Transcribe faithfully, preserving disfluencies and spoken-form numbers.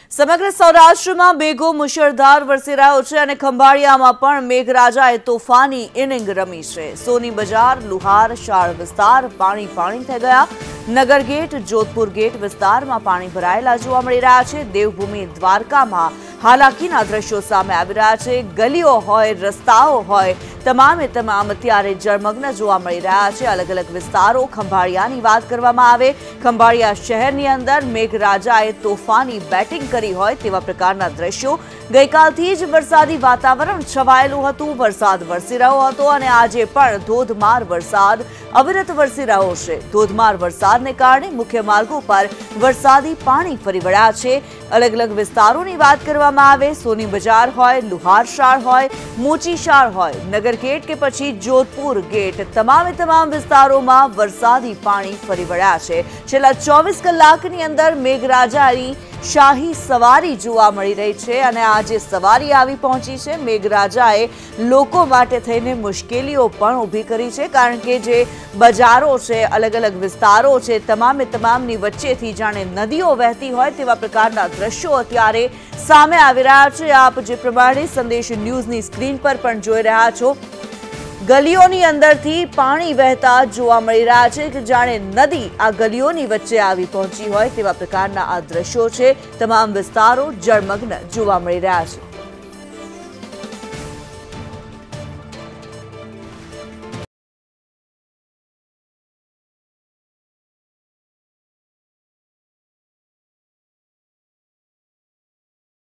સમગ્ર સૌરાષ્ટ્રમાં મેઘો મુશળધાર વરસી રહ્યો છે અને ખંભાળિયામાં પણ મેઘરાજાએ તોફાની ઇનિંગ રમી છે। સોની બજાર, લુહાર, શાળ વિસ્તાર પાણી પાણી થઈ ગયા। નગર ગેટ, જોધપુર ગેટ વિસ્તારમાં પાણી ભરાયેલા જોવા મળી રહ્યા છે। દેવભૂમિ દ્વારકામાં હાલાકીના દ્રશ્યો સામે આવી રહ્યા છે। ગલીઓ હોય, રસ્તાઓ હોય, તમામે તમામ અત્યારે જળમગ્ન જોવા મળી રહ્યા છે। અલગ અલગ વિસ્તારો ખંભાળિયાની વાત કરવામાં આવે, ખંભાળિયા શહેરની અંદર મેઘરાજાએ તોફાની બેટિંગ કરી હોય તેવા પ્રકારના દ્રશ્યો। ગઈકાલથી જ વરસાદી વાતાવરણ છવાયેલું હતું, વરસાદ વરસી રહ્યો હતો અને આજે પણ ધોધમાર વરસાદ અવિરત વરસી રહ્યો છે। ધોધમાર વરસાદને કારણે મુખ્ય માર્ગો પર વરસાદી પાણી ફરી વળ્યા છે। અલગ અલગ વિસ્તારોની વાત કરવામાં આવે, સોની બજાર હોય, લુહાર શાળ હોય, મોચી શાળ હોય, નગર ગેટ કે પછી જોધપુર ગેટ, તમામે તમામ વિસ્તારોમાં વરસાદી પાણી ફરી વળ્યા છે। છેલ્લા ચોવીસ કલાકની અંદર મેઘરાજાની શાહી સવારી જોવા મળી રહી છે અને આજે સવારી આવી પહોંચી છે। મેઘરાજાએ લોકો માટે થઈને મુશ્કેલીઓ પણ ઊભી કરી છે, કારણ કે જે બજારો છે, અલગ અલગ વિસ્તારો છે, તમામે તમામની વચ્ચેથી જાણે નદીઓ વહેતી હોય તેવા પ્રકારના દ્રશ્યો અત્યારે સામે આવી રહ્યા છે। આપ જે પ્રમાણે સંદેશ ન્યૂઝની સ્ક્રીન પર પણ જોઈ રહ્યા છો, ગલીઓની અંદરથી પાણી વહેતા જોવા મળી રહ્યા છે કે જાણે નદી આ ગલીઓની વચ્ચે આવી પહોંચી હોય તેવા પ્રકારના આ દ્રશ્યો છે। તમામ વિસ્તારો જળમગ્ન જોવા મળી રહ્યા છે।